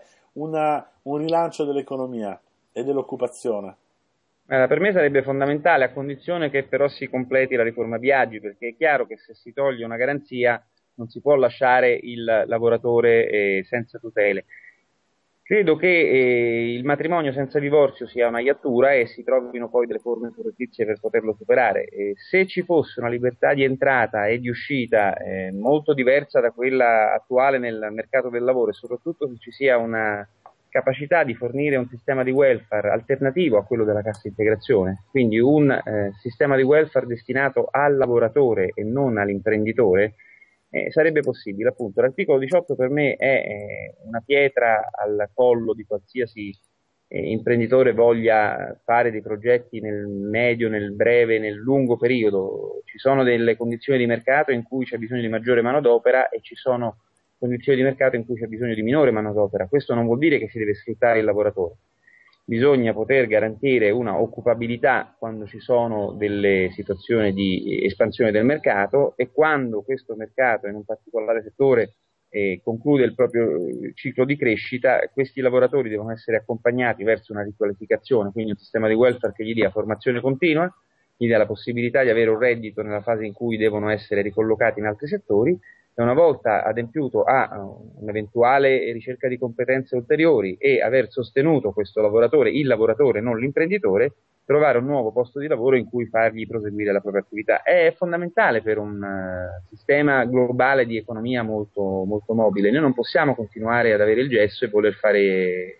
un rilancio dell'economia e dell'occupazione? Per me sarebbe fondamentale, a condizione che però si completi la riforma Biagi, perché è chiaro che se si toglie una garanzia non si può lasciare il lavoratore senza tutele. Credo che il matrimonio senza divorzio sia una iattura e si trovino poi delle forme surrettizie per poterlo superare. Se ci fosse una libertà di entrata e di uscita molto diversa da quella attuale nel mercato del lavoro, e soprattutto se ci sia una capacità di fornire un sistema di welfare alternativo a quello della cassa integrazione, quindi un sistema di welfare destinato al lavoratore e non all'imprenditore, sarebbe possibile. Appunto, l'articolo 18 per me è una pietra al collo di qualsiasi imprenditore voglia fare dei progetti nel medio, nel breve, nel lungo periodo. Ci sono delle condizioni di mercato in cui c'è bisogno di maggiore manodopera e ci sono condizioni di mercato in cui c'è bisogno di minore manodopera. Questo non vuol dire che si deve sfruttare il lavoratore. Bisogna poter garantire una occupabilità quando ci sono delle situazioni di espansione del mercato, e quando questo mercato in un particolare settore conclude il proprio ciclo di crescita, questi lavoratori devono essere accompagnati verso una riqualificazione, quindi un sistema di welfare che gli dia formazione continua, gli dia la possibilità di avere un reddito nella fase in cui devono essere ricollocati in altri settori, e una volta adempiuto a un'eventuale ricerca di competenze ulteriori e aver sostenuto questo lavoratore, il lavoratore, non l'imprenditore, trovare un nuovo posto di lavoro in cui fargli proseguire la propria attività. È fondamentale per un sistema globale di economia molto, molto mobile. Noi non possiamo continuare ad avere il gesso e voler fare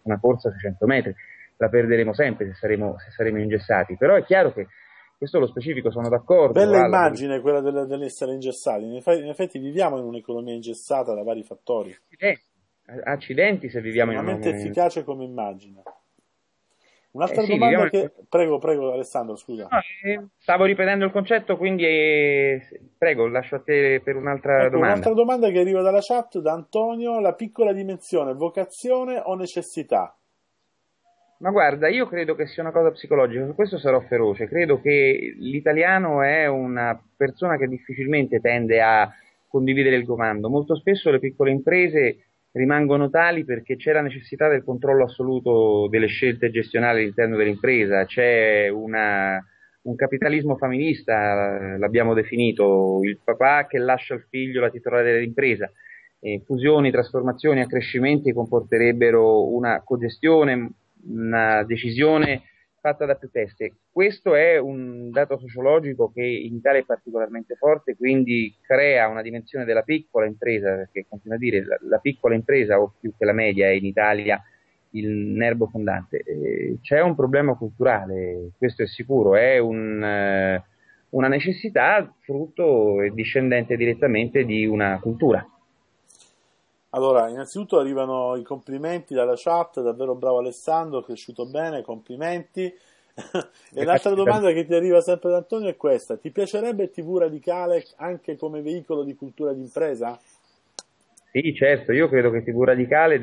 una corsa sui 100 metri, la perderemo sempre se saremo ingessati, però è chiaro che questo lo specifico, sono d'accordo. Bella immagine quella dell'essere ingessati, in effetti viviamo in un'economia ingessata da vari fattori. Accidenti se viviamo in estremamente efficace come immagine. Un'altra sì, domanda che... Prego Alessandro, scusa. No, stavo ripetendo il concetto, quindi prego, lascio a te per un'altra domanda. Un'altra domanda che arriva dalla chat, da Antonio: la piccola dimensione, vocazione o necessità? Ma guarda, io credo che sia una cosa psicologica, su questo sarò feroce. Credo che l'italiano è una persona che difficilmente tende a condividere il comando. Molto spesso le piccole imprese rimangono tali perché c'è la necessità del controllo assoluto delle scelte gestionali all'interno dell'impresa, c'è un capitalismo familista, l'abbiamo definito, il papà che lascia al figlio la titolarità dell'impresa. Fusioni, trasformazioni, accrescimenti comporterebbero una cogestione, una decisione fatta da più teste. Questo è un dato sociologico che in Italia è particolarmente forte, quindi crea una dimensione della piccola impresa, perché continuo a dire la piccola impresa, o più che la media, è in Italia il nervo fondante. C'è un problema culturale, questo è sicuro, è una necessità frutto e discendente direttamente di una cultura. Allora, innanzitutto arrivano i complimenti dalla chat, davvero bravo Alessandro, cresciuto bene, complimenti. E l'altra domanda che ti arriva sempre da Antonio è questa: ti piacerebbe TV Radicale anche come veicolo di cultura d'impresa? Sì, certo, io credo che TV Radicale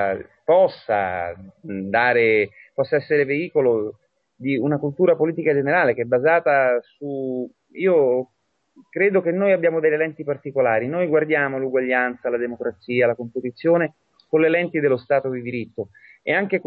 possa essere veicolo di una cultura politica generale che è basata io credo che noi abbiamo delle lenti particolari, noi guardiamo l'uguaglianza, la democrazia, la competizione con le lenti dello Stato di diritto, e anche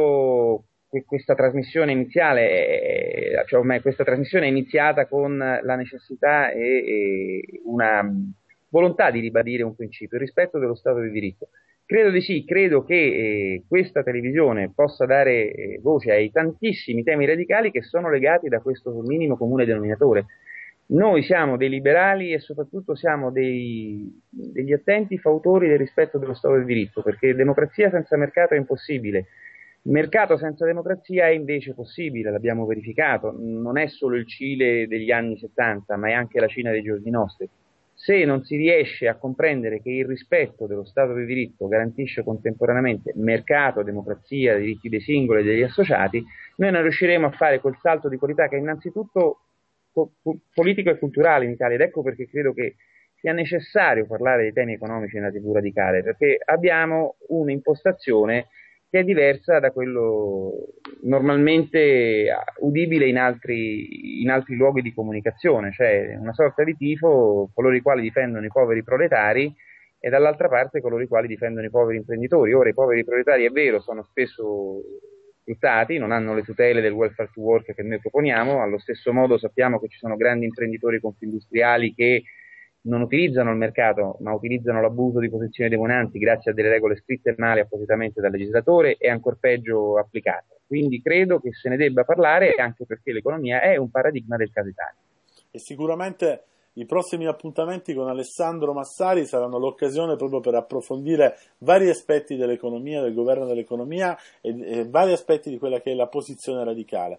questa trasmissione iniziale, questa trasmissione è iniziata con la necessità e una volontà di ribadire un principio, il rispetto dello Stato di diritto. Credo di sì, credo che questa televisione possa dare voce ai tantissimi temi radicali che sono legati da questo minimo comune denominatore. Noi siamo dei liberali e soprattutto siamo degli attenti fautori del rispetto dello Stato di diritto, perché democrazia senza mercato è impossibile. Mercato senza democrazia è invece possibile, l'abbiamo verificato, non è solo il Cile degli anni 70, ma è anche la Cina dei giorni nostri. Se non si riesce a comprendere che il rispetto dello Stato di diritto garantisce contemporaneamente mercato, democrazia, diritti dei singoli e degli associati, noi non riusciremo a fare quel salto di qualità che è innanzitutto politico e culturale in Italia, ed ecco perché credo che sia necessario parlare dei temi economici nella TV Radicale, perché abbiamo un'impostazione che è diversa da quello normalmente udibile in altri luoghi di comunicazione, cioè una sorta di tifo, coloro i quali difendono i poveri proletari e dall'altra parte coloro i quali difendono i poveri imprenditori. Ora i poveri proletari, è vero, sono spesso sfruttati, non hanno le tutele del welfare to work che noi proponiamo, allo stesso modo sappiamo che ci sono grandi imprenditori confindustriali che non utilizzano il mercato, ma utilizzano l'abuso di posizioni dominanti grazie a delle regole scritte male appositamente dal legislatore e ancor peggio applicate. Quindi credo che se ne debba parlare, anche perché l'economia è un paradigma del caso Italia. E sicuramente i prossimi appuntamenti con Alessandro Massari saranno l'occasione proprio per approfondire vari aspetti dell'economia, del governo dell'economia e vari aspetti di quella che è la posizione radicale.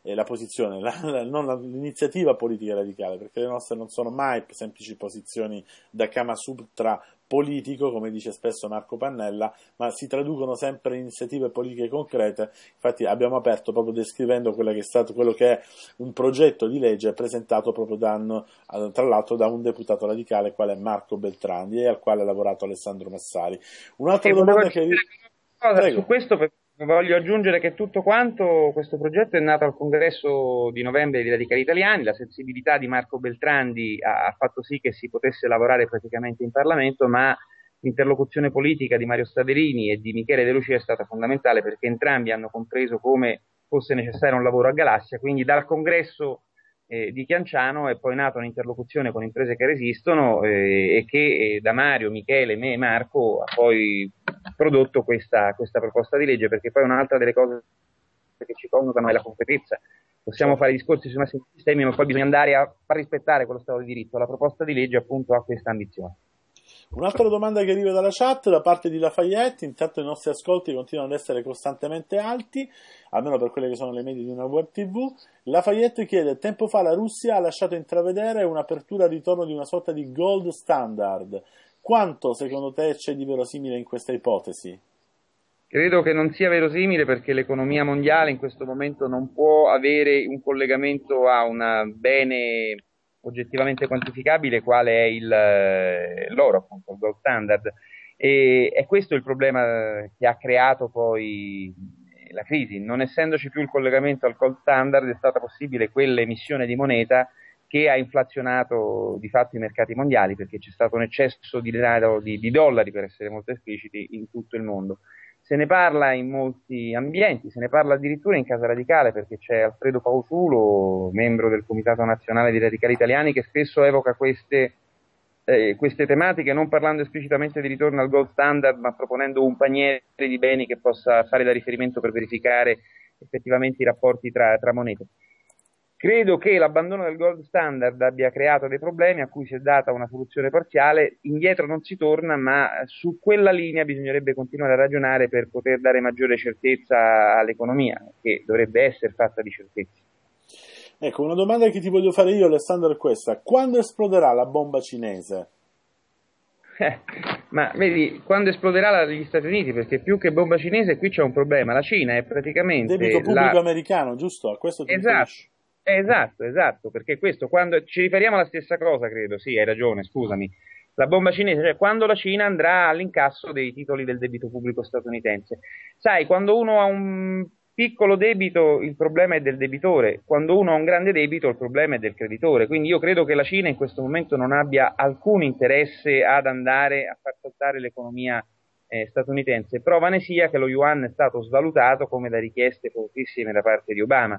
Non l'iniziativa politica radicale, perché le nostre non sono mai semplici posizioni da Kama Sutra politico, come dice spesso Marco Pannella, ma si traducono sempre in iniziative politiche concrete. Infatti abbiamo aperto proprio descrivendo quello che è un progetto di legge presentato proprio tra l'altro da un deputato radicale quale è Marco Beltrandi e al quale ha lavorato Alessandro Massari. Un'altra domanda che... Su questo voglio aggiungere che tutto quanto questo progetto è nato al congresso di novembre di Radicali Italiani, la sensibilità di Marco Beltrandi ha fatto sì che si potesse lavorare praticamente in Parlamento, ma l'interlocuzione politica di Mario Staderini e di Michele De Lucia è stata fondamentale perché entrambi hanno compreso come fosse necessario un lavoro a galassia, quindi dal congresso di Chianciano è poi nata un'interlocuzione con imprese che resistono e che da Mario, Michele, me e Marco ha poi prodotto questa proposta di legge, perché poi un'altra delle cose che ci connotano è la concretezza. Possiamo fare discorsi sui massimi sistemi, ma poi bisogna andare a far rispettare quello Stato di diritto. La proposta di legge appunto ha questa ambizione. Un'altra domanda che arriva dalla chat da parte di Lafayette, intanto i nostri ascolti continuano ad essere costantemente alti, almeno per quelle che sono le medie di una web TV. Lafayette chiede: tempo fa la Russia ha lasciato intravedere un'apertura al ritorno di una sorta di gold standard. Quanto secondo te c'è di verosimile in questa ipotesi? Credo che non sia verosimile perché l'economia mondiale in questo momento non può avere un collegamento a un bene oggettivamente quantificabile quale è l'oro, appunto, il gold standard. E è questo il problema che ha creato poi la crisi. Non essendoci più il collegamento al gold standard, è stata possibile quell'emissione di moneta che ha inflazionato di fatto i mercati mondiali, perché c'è stato un eccesso di denaro, di dollari per essere molto espliciti, in tutto il mondo. Se ne parla in molti ambienti, se ne parla addirittura in Casa Radicale, perché c'è Alfredo Pausulo, membro del Comitato Nazionale dei Radicali Italiani, che spesso evoca queste tematiche, non parlando esplicitamente di ritorno al gold standard, ma proponendo un paniere di beni che possa fare da riferimento per verificare effettivamente i rapporti tra monete. Credo che l'abbandono del gold standard abbia creato dei problemi a cui si è data una soluzione parziale. Indietro non si torna, ma su quella linea bisognerebbe continuare a ragionare per poter dare maggiore certezza all'economia, che dovrebbe essere fatta di certezze. Ecco, una domanda che ti voglio fare io, Alessandro, è questa: quando esploderà la bomba cinese? Ma vedi, quando esploderà gli Stati Uniti, perché più che bomba cinese qui c'è un problema. La Cina è praticamente debito pubblico americano, giusto? A questo ti riferisci? Esatto, perché questo, quando ci riferiamo alla stessa cosa, credo, sì, hai ragione, scusami. La bomba cinese, cioè quando la Cina andrà all'incasso dei titoli del debito pubblico statunitense. Sai, quando uno ha un piccolo debito il problema è del debitore, quando uno ha un grande debito il problema è del creditore, quindi io credo che la Cina in questo momento non abbia alcun interesse ad andare a far saltare l'economia statunitense. Prova ne sia che lo yuan è stato svalutato come da richieste fortissime da parte di Obama.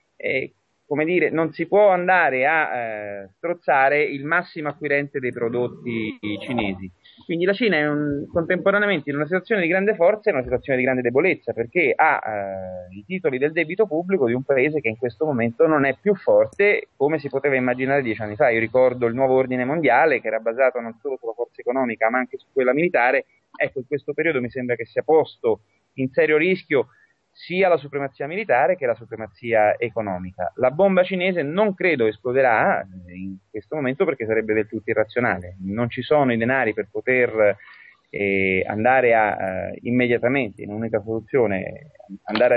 Come dire, non si può andare a strozzare il massimo acquirente dei prodotti cinesi. Quindi la Cina è contemporaneamente in una situazione di grande forza e in una situazione di grande debolezza, perché ha i titoli del debito pubblico di un paese che in questo momento non è più forte come si poteva immaginare 10 anni fa. Io ricordo il nuovo ordine mondiale che era basato non solo sulla forza economica ma anche su quella militare. Ecco, in questo periodo mi sembra che sia posto in serio rischio sia la supremazia militare che la supremazia economica. La bomba cinese non credo esploderà in questo momento perché sarebbe del tutto irrazionale. Non ci sono i denari per poter andare a immediatamente, in un'unica soluzione, andare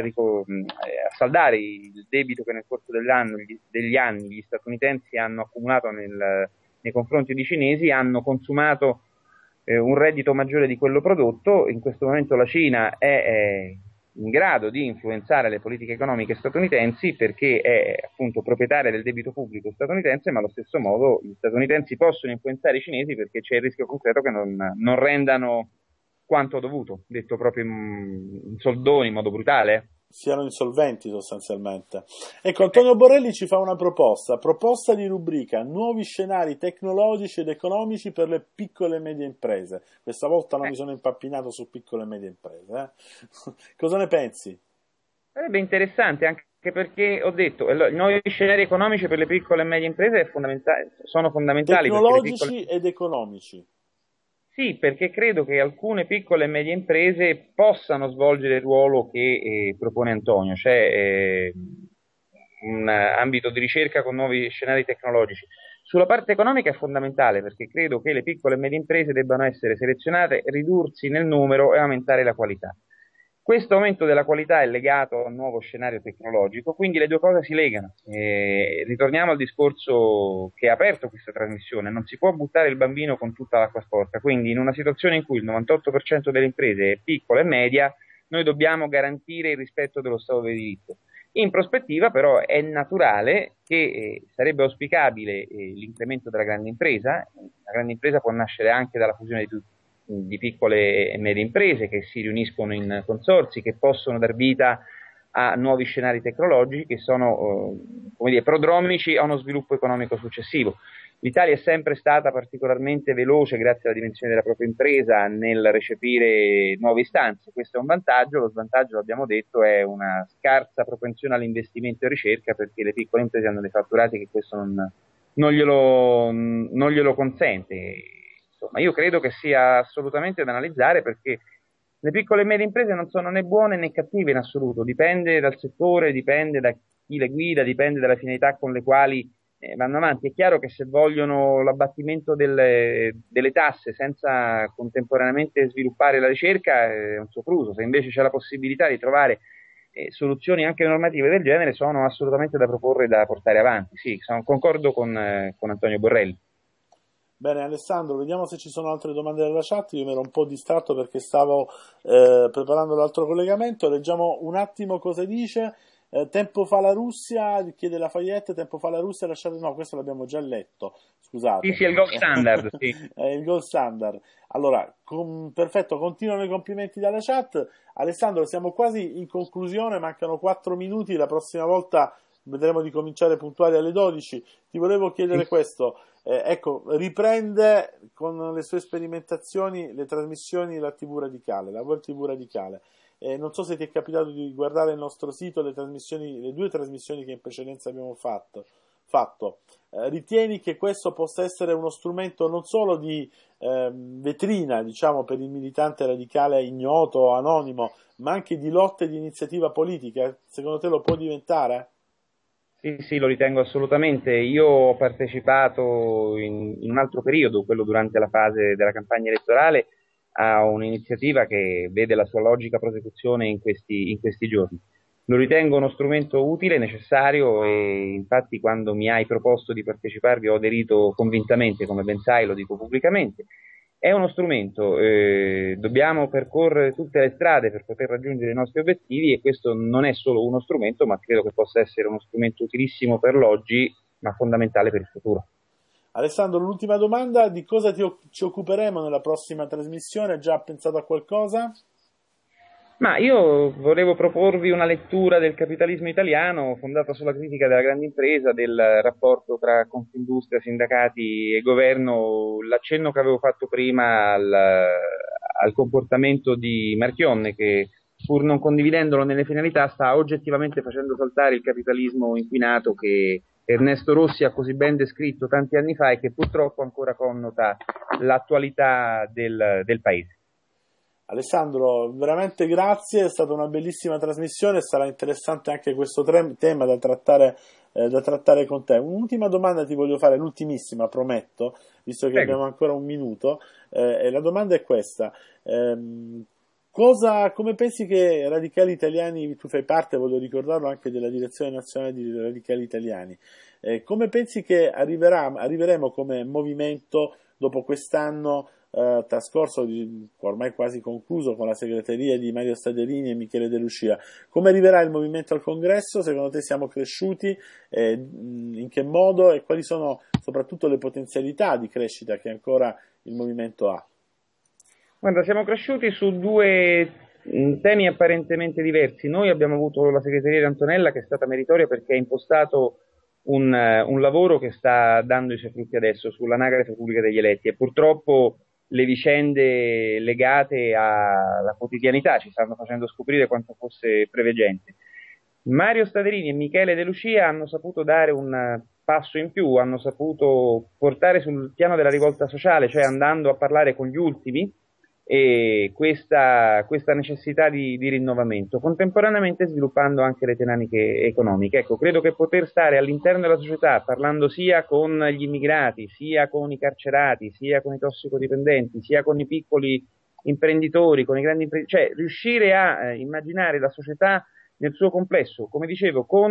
a saldare il debito che nel corso degli anni gli statunitensi hanno accumulato nei confronti dei cinesi, hanno consumato un reddito maggiore di quello prodotto. In questo momento la Cina è in grado di influenzare le politiche economiche statunitensi perché è appunto proprietaria del debito pubblico statunitense, ma allo stesso modo gli statunitensi possono influenzare i cinesi perché c'è il rischio concreto che non rendano quanto dovuto, detto proprio in soldoni, in modo brutale. Siano insolventi sostanzialmente. Ecco, Antonio Borrelli ci fa una proposta di rubrica: nuovi scenari tecnologici ed economici per le piccole e medie imprese. Questa volta non mi sono impappinato su piccole e medie imprese. Cosa ne pensi? Sarebbe interessante anche perché ho detto, i nuovi scenari economici per le piccole e medie imprese sono fondamentali. Tecnologici ed economici. Sì, perché credo che alcune piccole e medie imprese possano svolgere il ruolo che propone Antonio, cioè un ambito di ricerca con nuovi scenari tecnologici. Sulla parte economica è fondamentale perché credo che le piccole e medie imprese debbano essere selezionate, ridursi nel numero e aumentare la qualità. Questo aumento della qualità è legato a un nuovo scenario tecnologico, quindi le due cose si legano. Ritorniamo al discorso che ha aperto questa trasmissione: non si può buttare il bambino con tutta l'acqua sporca, quindi in una situazione in cui il 98% delle imprese è piccola e media, noi dobbiamo garantire il rispetto dello Stato di diritto. In prospettiva però è naturale che sarebbe auspicabile l'incremento della grande impresa. La grande impresa può nascere anche dalla fusione di piccole e medie imprese che si riuniscono in consorzi, che possono dar vita a nuovi scenari tecnologici che sono prodromici a uno sviluppo economico successivo. L'Italia è sempre stata particolarmente veloce, grazie alla dimensione della propria impresa, nel recepire nuove istanze. Questo è un vantaggio. Lo svantaggio, l'abbiamo detto, è una scarsa propensione all'investimento e ricerca, perché le piccole imprese hanno dei fatturati che questo non glielo consente. Insomma, io credo che sia assolutamente da analizzare, perché le piccole e medie imprese non sono né buone né cattive in assoluto, dipende dal settore, dipende da chi le guida, dipende dalle finalità con le quali vanno avanti. È chiaro che se vogliono l'abbattimento delle tasse senza contemporaneamente sviluppare la ricerca è un sopruso. Se invece c'è la possibilità di trovare soluzioni anche normative del genere, sono assolutamente da proporre e da portare avanti. Sì, concordo con Antonio Borrelli. Bene Alessandro, vediamo se ci sono altre domande dalla chat. Io mi ero un po' distratto perché stavo preparando l'altro collegamento. Leggiamo un attimo cosa dice. Tempo fa la Russia, chiede Lafayette, tempo fa la Russia, lasciate... No, questo l'abbiamo già letto, scusate. Sì, è il gold standard, sì. È il gold standard. Allora, perfetto, continuano i complimenti dalla chat. Alessandro, siamo quasi in conclusione, mancano 4 minuti, la prossima volta vedremo di cominciare puntuali alle 12. Ti volevo chiedere questo. Ecco, riprende con le sue sperimentazioni le trasmissioni la TV radicale, la web TV radicale. Non so se ti è capitato di guardare il nostro sito, le due trasmissioni che in precedenza abbiamo fatto. Ritieni che questo possa essere uno strumento non solo di vetrina, diciamo, per il militante radicale ignoto, anonimo, ma anche di lotta e di iniziativa politica? Secondo te lo può diventare? Sì, lo ritengo assolutamente. Io ho partecipato in un altro periodo, quello durante la fase della campagna elettorale, a un'iniziativa che vede la sua logica prosecuzione in questi giorni. Lo ritengo uno strumento utile e necessario, e infatti quando mi hai proposto di parteciparvi ho aderito convintamente, come ben sai, lo dico pubblicamente. È uno strumento, dobbiamo percorrere tutte le strade per poter raggiungere i nostri obiettivi, e questo non è solo uno strumento, ma credo che possa essere uno strumento utilissimo per l'oggi, ma fondamentale per il futuro. Alessandro, l'ultima domanda: di cosa ci occuperemo nella prossima trasmissione? Hai già pensato a qualcosa? Ma io volevo proporvi una lettura del capitalismo italiano fondata sulla critica della grande impresa, del rapporto tra Confindustria, sindacati e governo, l'accenno che avevo fatto prima al comportamento di Marchionne, che pur non condividendolo nelle finalità sta oggettivamente facendo saltare il capitalismo inquinato che Ernesto Rossi ha così ben descritto tanti anni fa e che purtroppo ancora connota l'attualità del paese. Alessandro, veramente grazie, è stata una bellissima trasmissione, sarà interessante anche questo tema da trattare con te. Un'ultima domanda ti voglio fare, l'ultimissima, prometto, visto che Prego. abbiamo ancora un minuto, e la domanda è questa. Come pensi che Radicali Italiani, tu fai parte, voglio ricordarlo, anche della direzione nazionale di Radicali Italiani, come pensi che arriveremo come movimento dopo quest'anno trascorso, ormai quasi concluso, con la segreteria di Mario Staderini e Michele De Lucia? Come arriverà il movimento al congresso? Secondo te siamo cresciuti? In che modo? E quali sono soprattutto le potenzialità di crescita che ancora il movimento ha? Guarda, siamo cresciuti su due temi apparentemente diversi. Noi abbiamo avuto la segreteria di Antonella, che è stata meritoria perché ha impostato un lavoro che sta dando i suoi frutti adesso sull'anagrafe pubblica degli eletti, e purtroppo le vicende legate alla quotidianità ci stanno facendo scoprire quanto fosse preveggente. Mario Staderini e Michele De Lucia hanno saputo dare un passo in più, hanno saputo portare sul piano della rivolta sociale, cioè andando a parlare con gli ultimi, e questa necessità di rinnovamento, contemporaneamente sviluppando anche le dinamiche economiche. Ecco, credo che poter stare all'interno della società parlando sia con gli immigrati, sia con i carcerati, sia con i tossicodipendenti, sia con i piccoli imprenditori, con i grandi imprenditori, cioè riuscire a immaginare la società nel suo complesso, come dicevo, con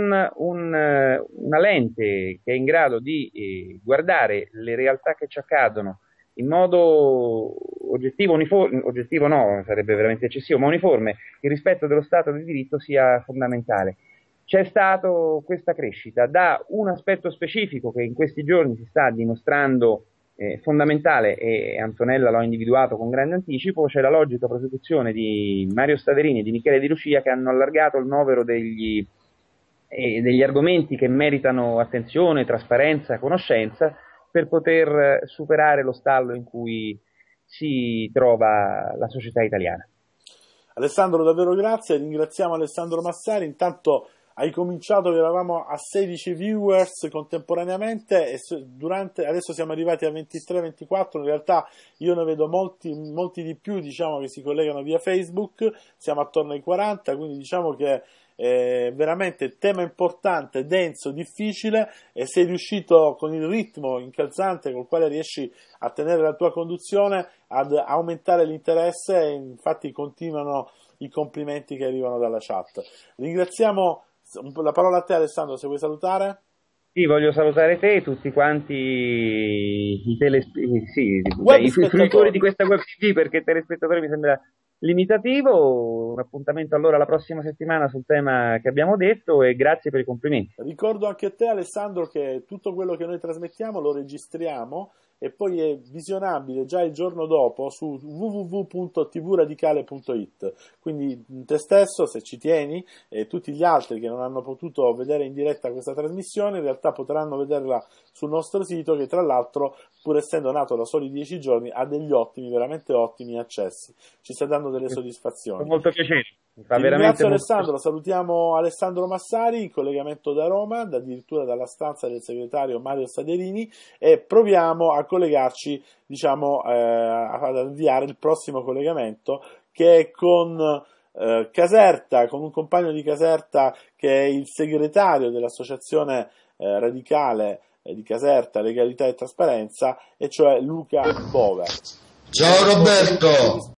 una lente che è in grado di guardare le realtà che ci accadono in modo oggettivo, oggettivo no, sarebbe veramente eccessivo, ma uniforme, il rispetto dello Stato di diritto sia fondamentale. C'è stata questa crescita da un aspetto specifico che in questi giorni si sta dimostrando fondamentale, e Antonella l'ho individuato con grande anticipo, c'è la logica prosecuzione di Mario Staderini e di Michele Di Lucia, che hanno allargato il novero degli argomenti che meritano attenzione, trasparenza, conoscenza, per poter superare lo stallo in cui si trova la società italiana. Alessandro, davvero grazie, ringraziamo Alessandro Massari. Intanto hai cominciato che eravamo a 16 viewers contemporaneamente e adesso siamo arrivati a 23-24, in realtà io ne vedo molti di più, diciamo, che si collegano via Facebook, siamo attorno ai 40, quindi diciamo che veramente tema importante, denso, difficile, e sei riuscito con il ritmo incalzante col quale riesci a tenere la tua conduzione ad aumentare l'interesse, e infatti continuano i complimenti che arrivano dalla chat. Ringraziamo, la parola a te Alessandro, se vuoi salutare. Sì, voglio salutare te e tutti quanti i fruitori di questa web TV, perché telespettatori mi sembra limitativo. Un appuntamento allora la prossima settimana sul tema che abbiamo detto, e grazie per i complimenti. Ricordo anche a te Alessandro che tutto quello che noi trasmettiamo lo registriamo e poi è visionabile già il giorno dopo su www.tvradicale.it, quindi te stesso, se ci tieni, e tutti gli altri che non hanno potuto vedere in diretta questa trasmissione in realtà potranno vederla sul nostro sito, che tra l'altro, pur essendo nato da soli 10 giorni, ha degli ottimi, veramente ottimi accessi, ci sta dando delle soddisfazioni. Con molto piacere. Grazie Alessandro, salutiamo Alessandro Massari in collegamento da Roma, addirittura dalla stanza del segretario Mario Saderini, e proviamo a collegarci, diciamo, ad avviare il prossimo collegamento, che è con Caserta, con un compagno di Caserta che è il segretario dell'associazione radicale di Caserta, Legalità e Trasparenza, e cioè Luca Bover. Ciao Roberto!